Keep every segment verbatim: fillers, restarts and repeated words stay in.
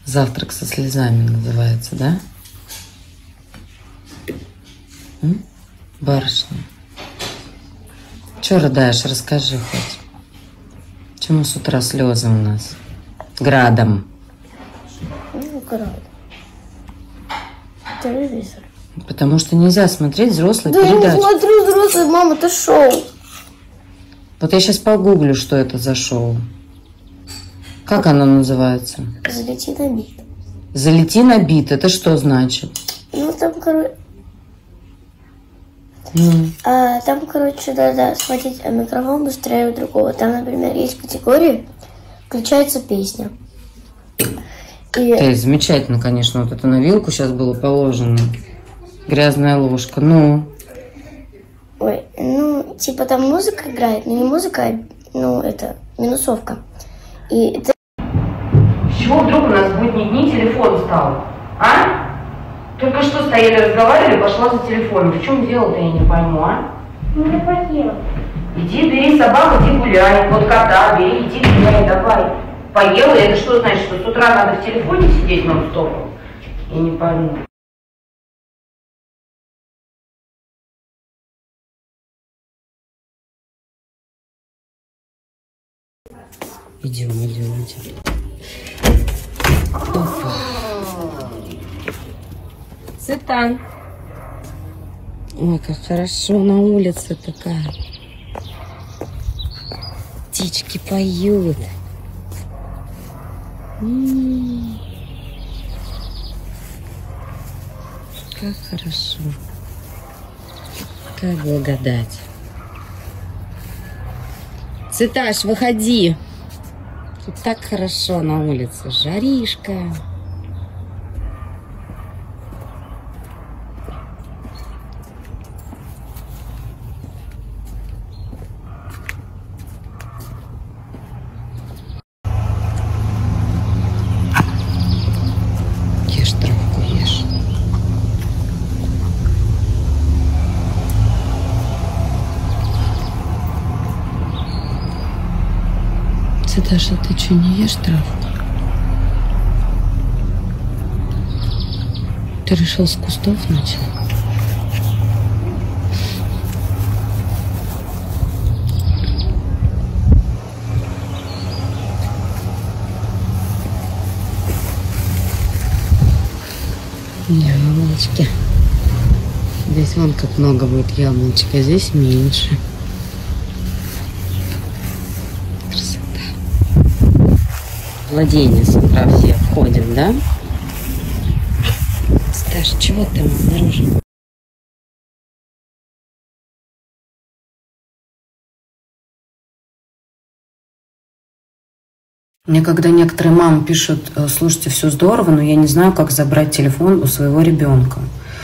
Завтрак со слезами называется, да? М? Барышня. Чё рыдаешь? Расскажи хоть. Почему с утра слезы у нас? Градом. Ну, градом. Телевизор. Потому что нельзя смотреть взрослые да передачи. Да я не смотрю взрослые, мама, это шоу. Вот я сейчас погуглю, что это за шоу. Как оно называется? Залети на бит. Залети на бит. Это что значит? Ну, там, короче... Mm. А, там, короче, надо схватить микрофон быстрее у другого. Там, например, есть категории, включается песня. И... Ты, замечательно, конечно, вот это на вилку сейчас было положено. Грязная ложка. Ну. Ой, ну, типа там музыка играет, но не музыка, а, ну, это, минусовка. И это... С чего вдруг у нас в будние дни телефон стал? А? Только что стояли, разговаривали, пошла за телефоном. В чем дело-то, я не пойму, а? Ну, я поела. Иди, бери собаку, иди гуляй. Вот кота, бери, иди гуляй, давай. Поела, это что значит, что с утра надо в телефоне сидеть нон-стопом? Я не пойму. Идем, идем, идем. Опа. Цветан. Ой, как хорошо на улице такая. Птички поют. М-м-м. Как хорошо. Как благодать. Цветаш, выходи. Тут так хорошо на улице. Жаришка. Ешь травку, ешь. Цветаша, ты что, не ешь травку? Ты решил с кустов начать? Яблочки. Здесь вон как много будет яблочек, а здесь меньше. Владение с утра все входим, да? Сташ, чего там обнаружил? Мне когда некоторые мамы пишут: слушайте, все здорово, но я не знаю, как забрать телефон у своего ребенка.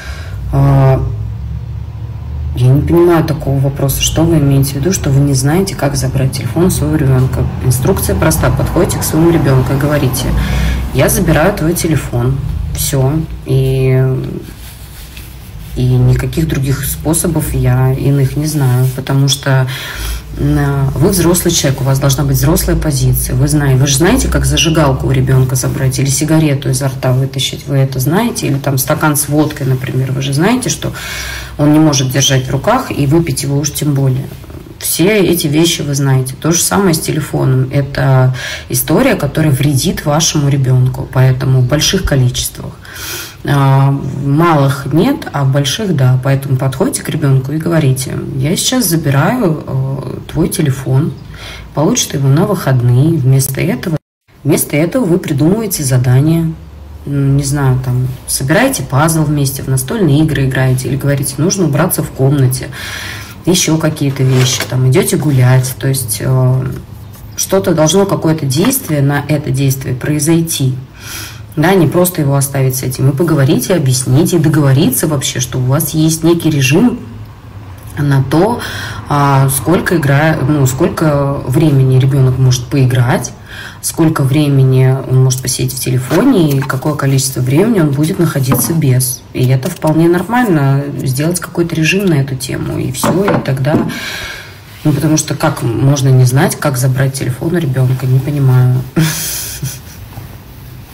Я не понимаю такого вопроса. Что вы имеете в виду, что вы не знаете, как забрать телефон у своего ребенка? Инструкция проста. Подходите к своему ребенку и говорите: я забираю твой телефон. Все. И, и никаких других способов я иных не знаю. Потому что вы взрослый человек, у вас должна быть взрослая позиция. Вы знаете, вы же знаете, как зажигалку у ребенка забрать или сигарету изо рта вытащить. Вы это знаете? Или там стакан с водкой, например. Вы же знаете, что он не может держать в руках, и выпить его уж тем более. Все эти вещи вы знаете. То же самое с телефоном. Это история, которая вредит вашему ребенку. Поэтому в больших количествах. Малых нет, а больших да. Поэтому подходите к ребенку и говорите: я сейчас забираю э, твой телефон, получите его на выходные. Вместо этого, вместо этого вы придумываете задание. Не знаю, там, собираете пазл вместе, в настольные игры играете, или говорите: нужно убраться в комнате, еще какие-то вещи, там, идете гулять. То есть э, что-то должно, какое-то действие на это действие произойти. Да, не просто его оставить с этим. И поговорить, и объяснить, и договориться вообще, что у вас есть некий режим на то, сколько, игра, ну, сколько времени ребенок может поиграть, сколько времени он может посидеть в телефоне, и какое количество времени он будет находиться без. И это вполне нормально, сделать какой-то режим на эту тему, и все, и тогда... Ну, потому что как можно не знать, как забрать телефон у ребенка, не понимаю.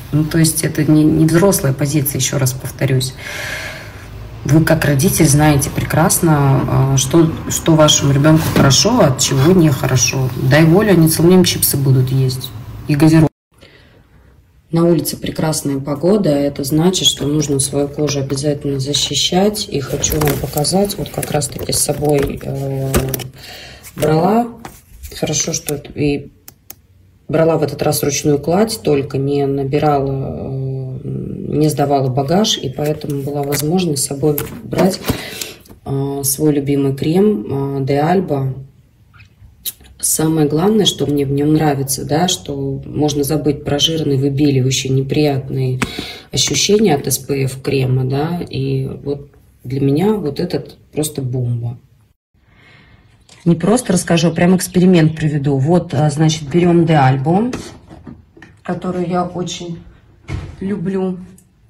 Ну, то есть это не, не взрослая позиция, еще раз повторюсь. Вы как родитель знаете прекрасно, что, что вашему ребенку хорошо, а от чего нехорошо. Дай волю, они целый день чипсы будут есть и газировку. На улице прекрасная погода, это значит, что нужно свою кожу обязательно защищать. И хочу вам показать, вот как раз таки с собой э, брала. Хорошо, что и брала в этот раз ручную кладь, только не набирала, не сдавала багаж, и поэтому была возможность с собой брать свой любимый крем де Альба. Самое главное, что мне в нем нравится, да, что можно забыть про жирные, выбеливающие, неприятные ощущения от эс пэ эф крема, да, и вот для меня вот этот просто бомба. Не просто расскажу, а прям эксперимент приведу. Вот, значит, берем де Альбу, которую я очень люблю.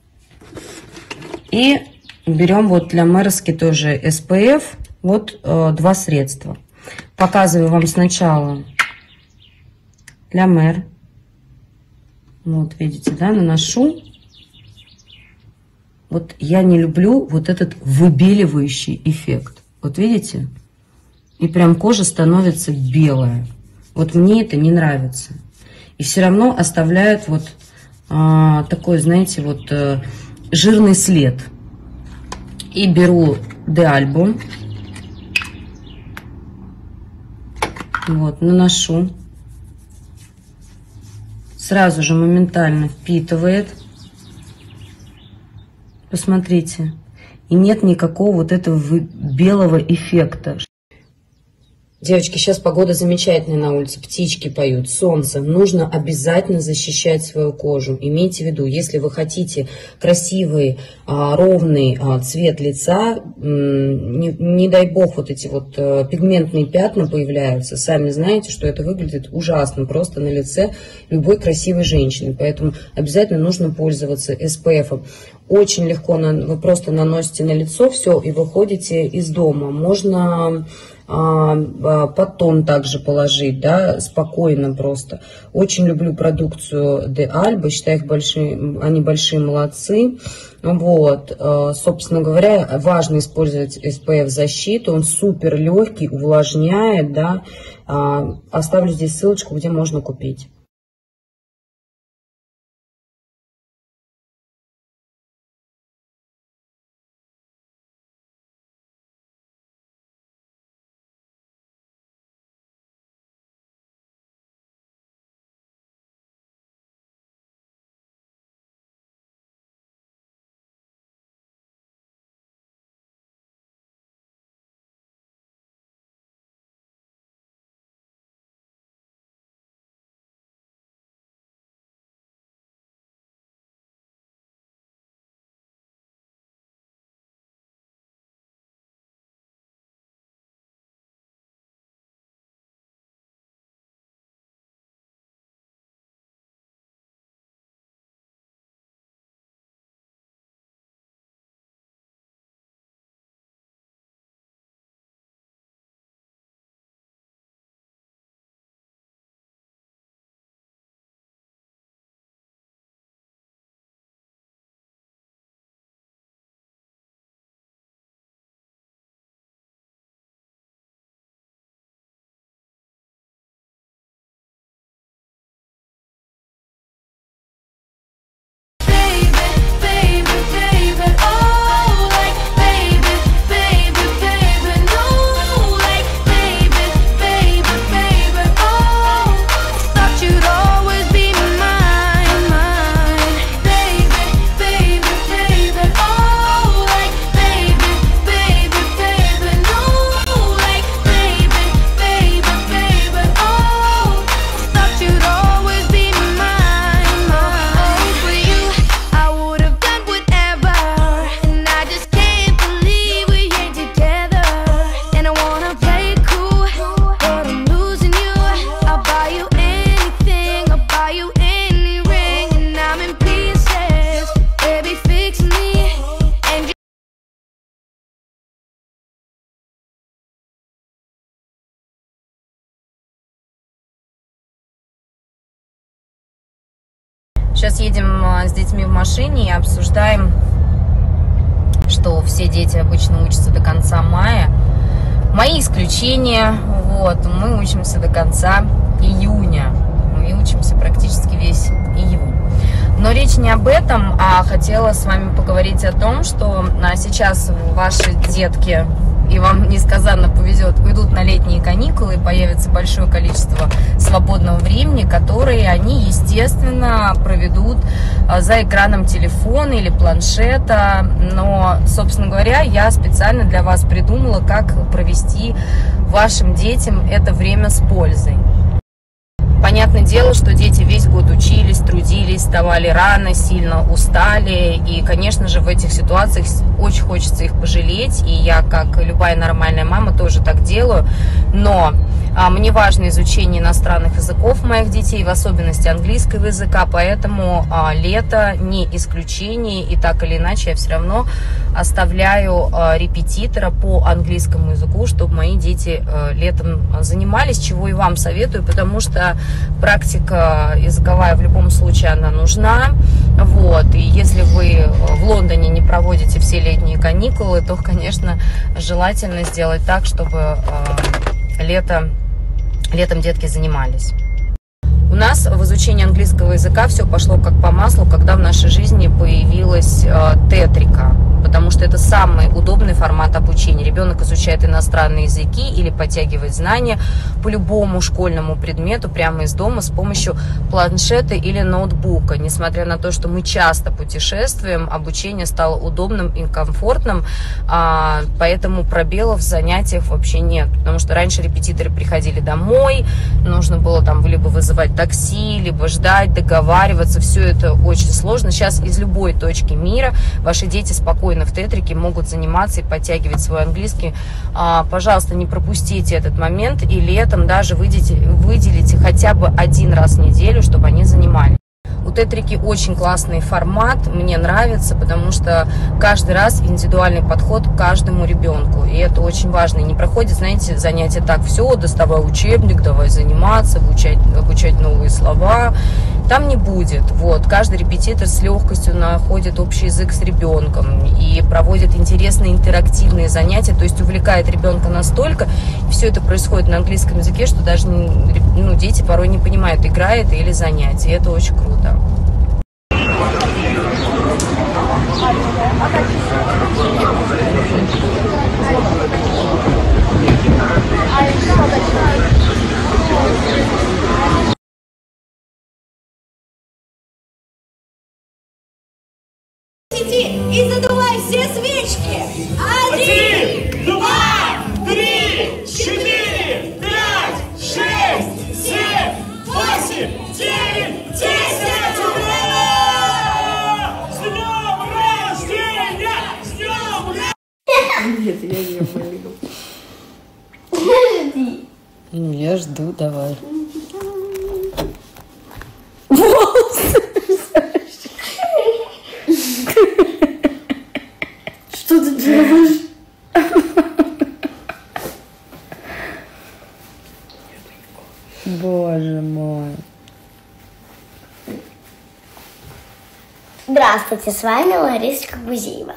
И берем вот для Мерски тоже эс пэ эф. Вот э, два средства. Показываю вам сначала для Мэр. Вот, видите, да, наношу. Вот я не люблю вот этот выбеливающий эффект. Вот видите? И прям кожа становится белая. Вот мне это не нравится. И все равно оставляет вот а, такой, знаете, вот а, жирный след. И беру де Альбу. Вот, наношу. Сразу же моментально впитывает. Посмотрите. И нет никакого вот этого белого эффекта. Девочки, сейчас погода замечательная на улице, птички поют, солнце. Нужно обязательно защищать свою кожу. Имейте в виду, если вы хотите красивый, ровный цвет лица, не, не дай бог вот эти вот пигментные пятна появляются, сами знаете, что это выглядит ужасно просто на лице любой красивой женщины. Поэтому обязательно нужно пользоваться эс пэ эфом. Очень легко, вы просто наносите на лицо все и выходите из дома. Можно под тон также положить, да, спокойно просто. Очень люблю продукцию де Альба, считаю их большие, они большие молодцы. Вот, собственно говоря, важно использовать эс пэ эф защиту, он супер легкий, увлажняет, да. Оставлю здесь ссылочку, где можно купить. Сейчас едем с детьми в машине и обсуждаем, что все дети обычно учатся до конца мая. Мои исключения, вот, мы учимся до конца июня. Мы учимся практически весь июнь. Но речь не об этом, а хотела с вами поговорить о том, что сейчас ваши детки, и вам несказанно повезет, уйдут на летние каникулы, и появится большое количество свободного времени, которое они, естественно, проведут за экраном телефона или планшета. Но, собственно говоря, я специально для вас придумала, как провести вашим детям это время с пользой. Понятное дело, что дети весь год учились, трудились, вставали рано, сильно устали. И, конечно же, в этих ситуациях очень хочется их пожалеть. И я, как любая нормальная мама, тоже так делаю. Но а, мне важно изучение иностранных языков моих детей, в особенности английского языка. Поэтому а, лето не исключение. И так или иначе я все равно оставляю а, репетитора по английскому языку, чтобы мои дети а, летом занимались, чего и вам советую, потому что практика языковая в любом случае она нужна. Вот. И если вы в Лондоне не проводите все летние каникулы, то, конечно, желательно сделать так, чтобы э, лето, летом детки занимались. У нас в изучении английского языка все пошло как по маслу, когда в нашей жизни появилась э, тетрика. Потому что это самый удобный формат обучения. Ребенок изучает иностранные языки или подтягивает знания по любому школьному предмету прямо из дома с помощью планшета или ноутбука. Несмотря на то, что мы часто путешествуем, обучение стало удобным и комфортным, поэтому пробелов в занятиях вообще нет. Потому что раньше репетиторы приходили домой, нужно было там либо вызывать такси, либо ждать, договариваться. Все это очень сложно. Сейчас из любой точки мира ваши дети спокойно в тетрике могут заниматься и подтягивать свой английский. Пожалуйста, не пропустите этот момент и летом даже выделите, выделите хотя бы один раз в неделю, чтобы они занимались. У тетрики очень классный формат, мне нравится, потому что каждый раз индивидуальный подход к каждому ребенку. И это очень важно. И не проходит, знаете, занятия так: все, доставай учебник, давай заниматься, обучать, обучать новые слова. Там не будет. Вот. Каждый репетитор с легкостью находит общий язык с ребенком и проводит интересные интерактивные занятия, то есть увлекает ребенка настолько. Все это происходит на английском языке, что даже ну, дети порой не понимают, играет или занятие. Это очень круто. И задувай все свечки. Один, два, три, четыре, пять, шесть, семь, восемь, девять, десять. Ура! С днем рождения! С днем рождения! Нет, я не болею. Подожди. Ну, я жду, давай. Что ты делаешь? Боже мой. Здравствуйте, с вами Ларисочка Гузеева.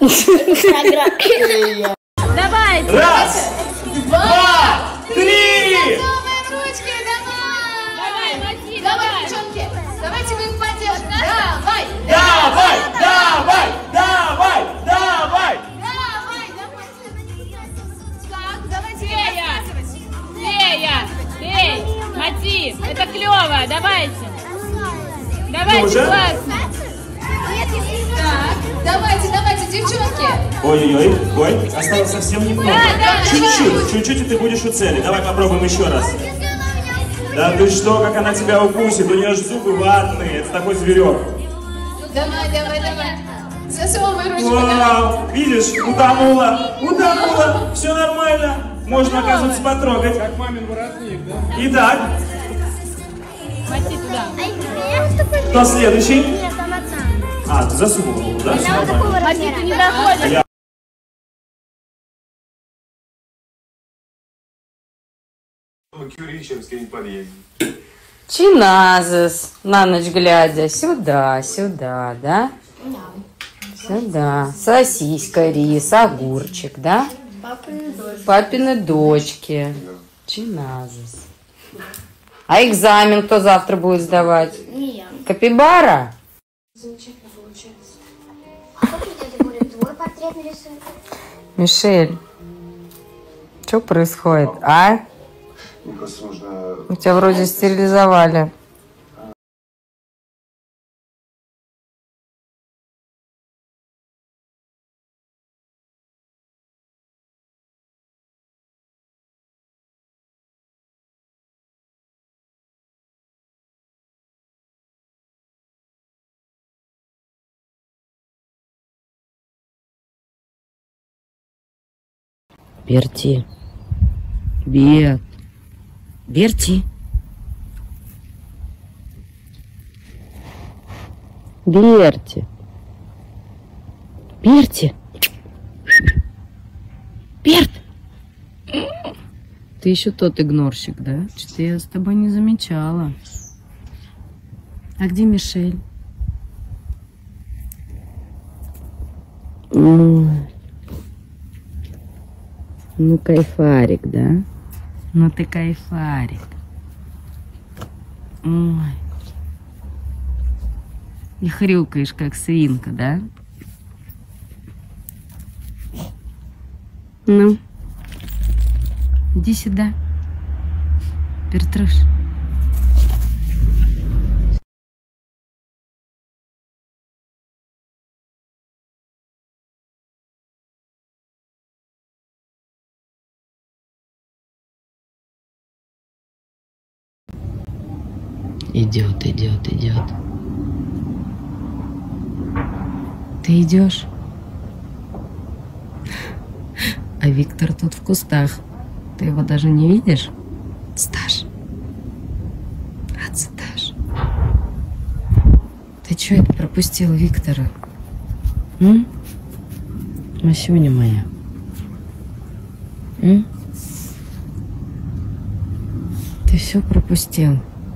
Давайте. Раз, два, три. Ручки, давай. Давай, Матвей, давай, девчонки. Давайте мы их поддержим. Давай. Давай, давай, давай, давай. Давай, давай. Так, давайте Фея. Фея. Фей. Мати, это клево. Давайте. Давайте, уже? классно. Так, давайте, давайте, девчонки. Ой-ой-ой, ой, осталось совсем немного. Да, да, Чуть-чуть, чуть-чуть, и ты будешь у цели. Давай попробуем еще раз. Да ты что, как она тебя укусит? У нее же зубы ватные, это такой зверек. Давай, давай, давай. Засовывай ручку. Вау, видишь, утонула, утонула, все нормально. Можно, оказывается, потрогать. Как мамин воротник, да? Итак. Мати туда. Кто следующий? А, ты засунул руку, да? Все нормально. Мати, ты не доходишь. Я... Кюри, чем с кем-нибудь подъедем. Чиназис, на ночь глядя. Сюда, сюда, да? Сюда. Сосиска, рис, огурчик, да? Папины дочки. Папины дочки. Чиназис. А экзамен кто завтра будет сдавать? Не я. Капибара? Замечательно получается. А хочешь, дядя Коля, твой портрет нарисует? Мишель, что происходит, а? У тебя вроде стерилизовали. Берти. Бер. Берти. Берти. Берти. Берт. Ты еще тот игнорщик, да? Что-то я с тобой не замечала. А где Мишель? Ну, кайфарик, да? Ну, ты кайфарик. Ой. И хрюкаешь, как свинка, да? Ну, иди сюда, Петруш. Идет, идет, идет. Ты идешь? А Виктор тут в кустах. Ты его даже не видишь? Сташ. Отсташ. Ты что это пропустил Виктора? М? Масюня моя. М? Ты все пропустил.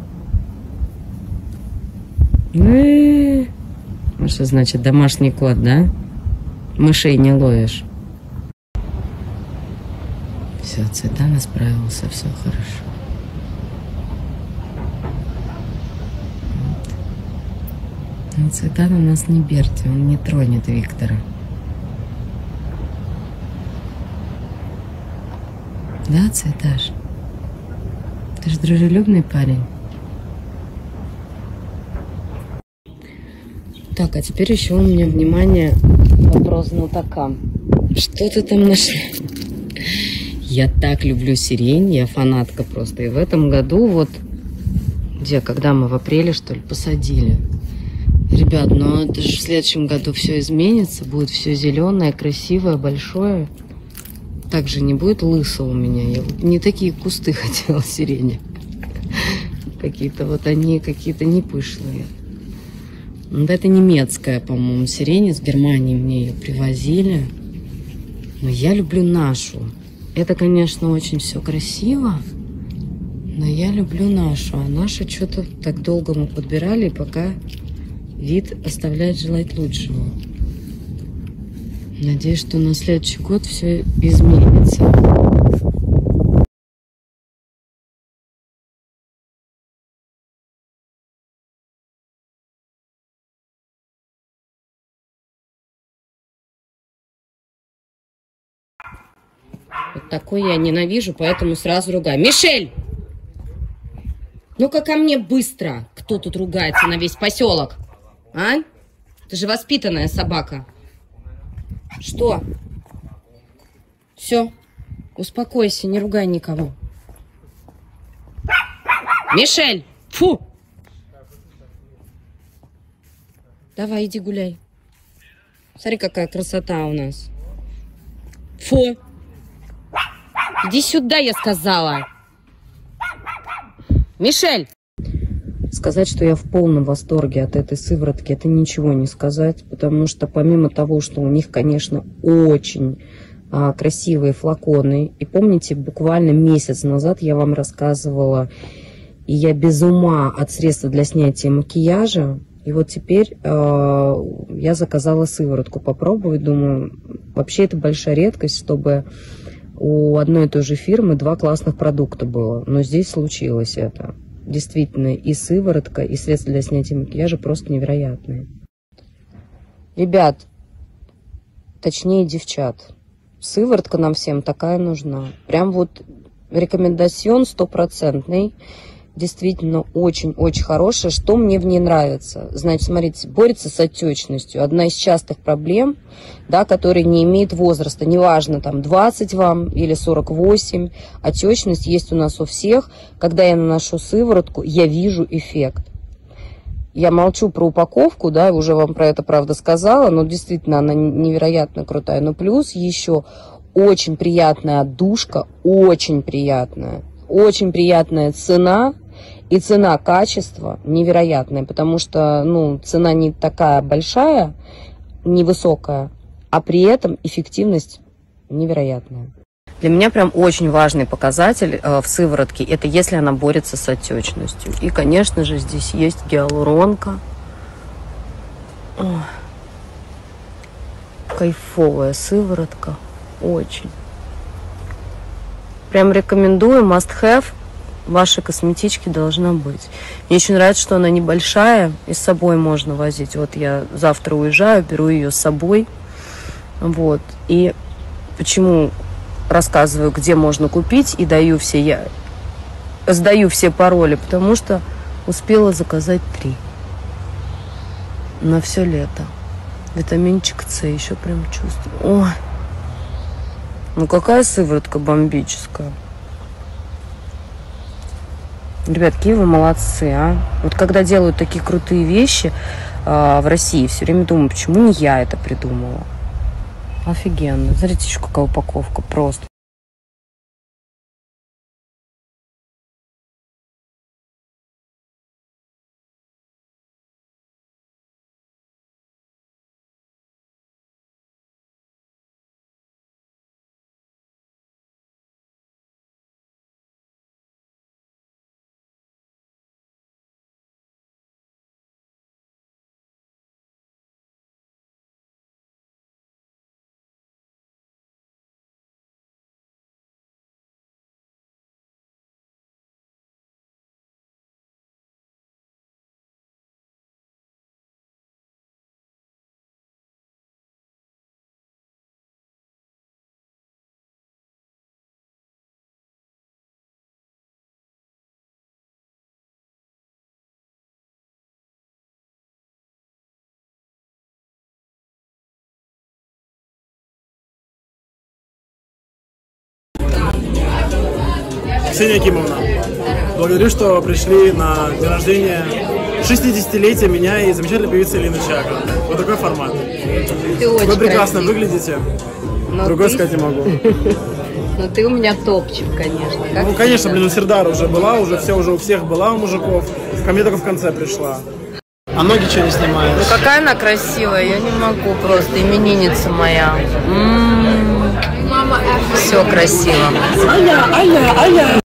Ну, что значит домашний кот, да? Мышей не ловишь. Все, Цветана справился, все хорошо. Вот. Но Цветана нас не Берти, он не тронет Виктора. Да, Цветаш? Ты же дружелюбный парень. Так, а теперь еще у меня, внимание, вопрос знатокам. Что ты там нашли? Я так люблю сирень, я фанатка просто. И в этом году вот, где, когда мы в апреле, что ли, посадили. Ребят, ну это же в следующем году все изменится, будет все зеленое, красивое, большое. Также не будет лысо у меня. Я вот не такие кусты хотела сирени. Какие-то вот они, какие-то не пышные. Вот это немецкая, по-моему, сирень, из Германии мне ее привозили. Но я люблю нашу. Это, конечно, очень все красиво, но я люблю нашу. А наша что-то так долго мы подбирали, пока вид оставляет желать лучшего. Надеюсь, что на следующий год все изменится. Вот такой я ненавижу, поэтому сразу ругаю. Мишель! Ну-ка ко мне быстро! Кто тут ругается на весь поселок? А? Ты же воспитанная собака. Что? Все. Успокойся, не ругай никого. Мишель! Фу! Давай, иди гуляй. Смотри, какая красота у нас. Фу! Иди сюда, я сказала. Мишель! Сказать, что я в полном восторге от этой сыворотки, это ничего не сказать, потому что помимо того, что у них, конечно, очень а, красивые флаконы, и помните, буквально месяц назад я вам рассказывала И я без ума от средства для снятия макияжа. И вот теперь э, я заказала сыворотку попробовать. Думаю, вообще это большая редкость, чтобы у одной и той же фирмы два классных продукта было. Но здесь случилось это. Действительно, и сыворотка, и средства для снятия макияжа просто невероятные. Ребят, точнее девчат, сыворотка нам всем такая нужна. Прям вот рекомендацион стопроцентный. Действительно очень-очень хорошая. Что мне в ней нравится? Значит, смотрите, борется с отечностью. Одна из частых проблем, да, которая не имеет возраста. Неважно, там, двадцать вам или сорок восемь. Отечность есть у нас у всех. Когда я наношу сыворотку, я вижу эффект. Я молчу про упаковку, да, уже вам про это, правда, сказала, но действительно она невероятно крутая. Но плюс еще очень приятная отдушка, очень приятная. Очень приятная цена. И цена-качество невероятная, потому что, ну, цена не такая большая, невысокая, а при этом эффективность невероятная. Для меня прям очень важный показатель э, в сыворотке, это если она борется с отечностью. И, конечно же, здесь есть гиалуронка. Ой. Кайфовая сыворотка. Очень. Прям рекомендую, must have. Вашей косметичке должна быть. Мне еще нравится, что она небольшая, и с собой можно возить. Вот я завтра уезжаю, беру ее с собой. Вот. И почему рассказываю, где можно купить, и даю все, я сдаю все пароли, потому что успела заказать три. На все лето. Витаминчик С еще прям чувствую. Ой. Ну какая сыворотка бомбическая. Ребят, какие вы молодцы, а. Вот когда делают такие крутые вещи э, в России, все время думаю, почему не я это придумала. Офигенно. Смотрите, еще какая упаковка. Просто. Ксения Акимовна, благодарю, что пришли на день рождения шестидесятилетия меня и замечательной певицы Лины Чака. Вот такой формат. Ты очень Вы прекрасно красивый. Выглядите. Но Другой ты... сказать не могу. Ну ты у меня топчик, конечно. Как Ну, конечно, всегда. блин, у Сердара уже была, уже все уже у всех была у мужиков. Ко мне только в конце пришла. А ноги что не снимаешь? Ну какая она красивая, я не могу просто, именинница моя. М-м-м. Все красиво. Аля, аля, аля.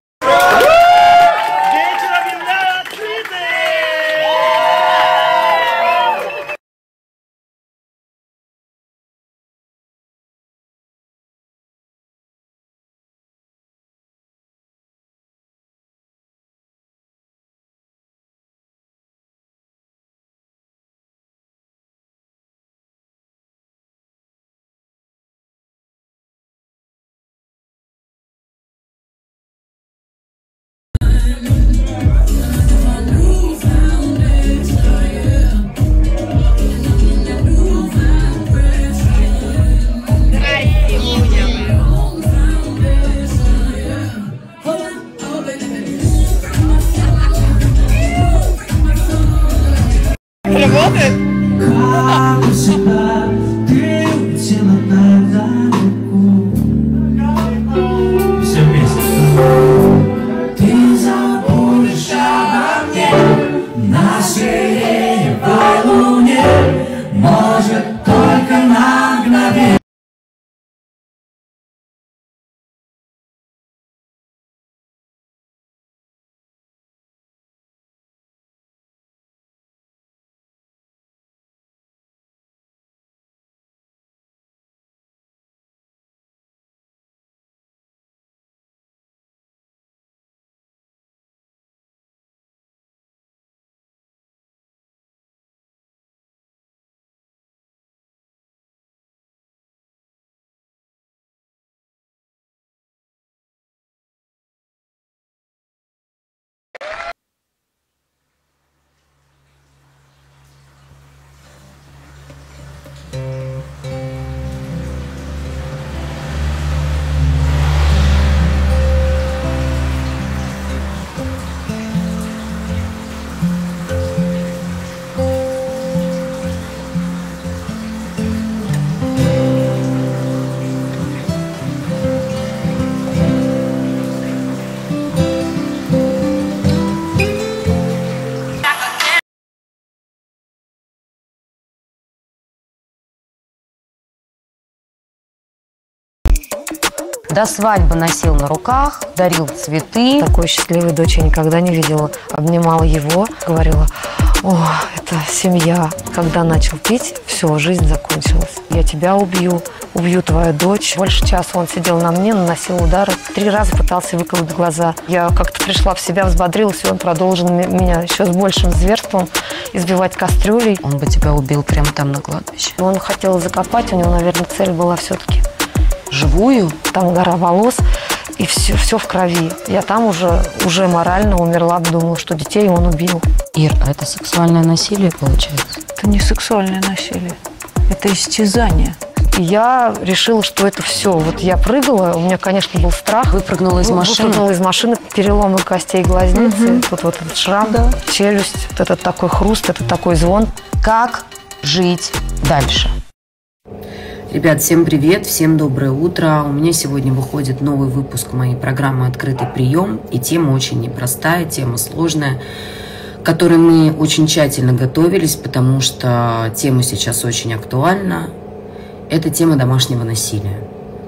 До свадьбы носил на руках, дарил цветы. Такой счастливой дочь я никогда не видела. Обнимала его, говорила: о, это семья. Когда начал пить, все, жизнь закончилась. Я тебя убью, убью твою дочь. Больше часа он сидел на мне, наносил удары. Три раза пытался выколоть глаза. Я как-то пришла в себя, взбодрилась, и он продолжил меня еще с большим зверством избивать кастрюлей. Он бы тебя убил прямо там на кладбище. Он хотел закопать, у него, наверное, цель была все-таки живую. Там гора волос, и все, все в крови. Я там уже, уже морально умерла, думала, что детей он убил. Ир, а это сексуальное насилие получается? Это не сексуальное насилие, это истязание. И я решила, что это все. Вот я прыгала, у меня, конечно, был страх. Выпрыгнула из машины? Выпрыгнула из машины, переломы костей глазницы, угу. Тут вот этот шрам, да. Челюсть, вот этот такой хруст, это такой звон. Как жить дальше? Ребят, всем привет, всем доброе утро. У меня сегодня выходит новый выпуск моей программы «Открытый прием». И тема очень непростая, тема сложная, к которой мы очень тщательно готовились, потому что тема сейчас очень актуальна. Это тема домашнего насилия.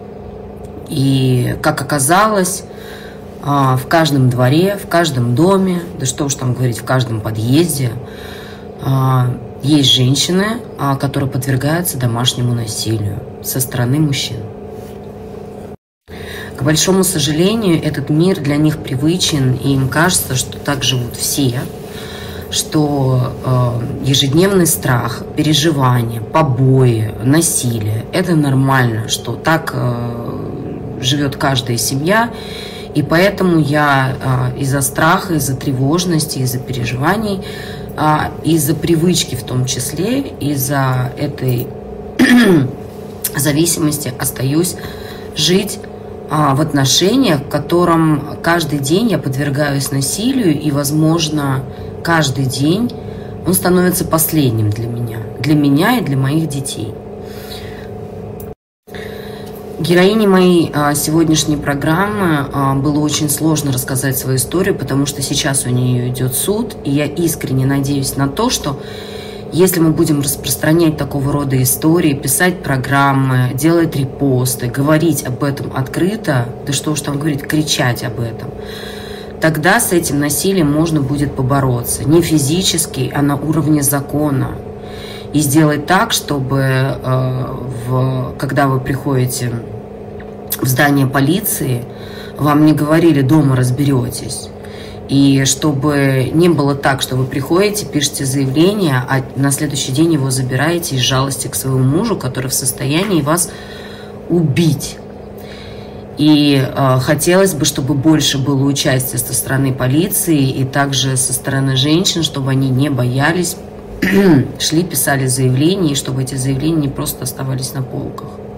И, как оказалось, в каждом дворе, в каждом доме, да что уж там говорить, в каждом подъезде есть женщины, которые подвергаются домашнему насилию со стороны мужчин. К большому сожалению, этот мир для них привычен, и им кажется, что так живут все, что э, ежедневный страх, переживания, побои, насилие – это нормально, что так э, живет каждая семья. И поэтому я э, из-за страха, из-за тревожности, из-за переживаний, э, из-за привычки в том числе, из-за этой зависимости остаюсь жить э, в отношениях, в котором каждый день я подвергаюсь насилию, и, возможно, каждый день он становится последним для меня, для меня и для моих детей. Героине моей а, сегодняшней программы а, было очень сложно рассказать свою историю, потому что сейчас у нее идет суд, и я искренне надеюсь на то, что если мы будем распространять такого рода истории, писать программы, делать репосты, говорить об этом открыто, да что уж там говорить, кричать об этом, тогда с этим насилием можно будет побороться. Не физически, а на уровне закона. И сделать так, чтобы, э, в, когда вы приходите в здание полиции, вам не говорили «дома разберетесь». И чтобы не было так, что вы приходите, пишете заявление, а на следующий день его забираете из жалости к своему мужу, который в состоянии вас убить. И э, хотелось бы, чтобы больше было участия со стороны полиции и также со стороны женщин, чтобы они не боялись, шли, писали заявления, и чтобы эти заявления не просто оставались на полках.